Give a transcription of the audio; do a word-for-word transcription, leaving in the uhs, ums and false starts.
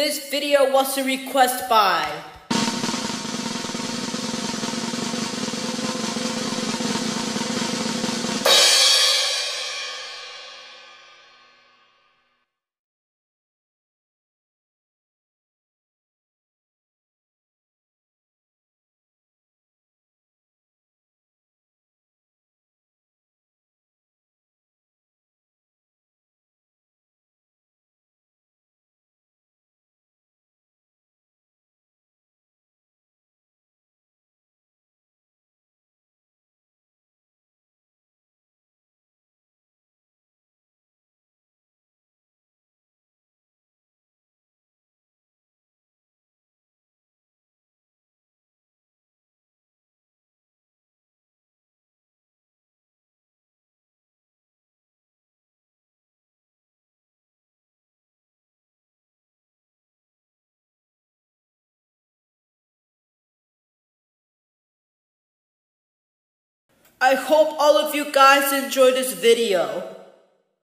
This video was a request by I hope all of you guys enjoyed this video.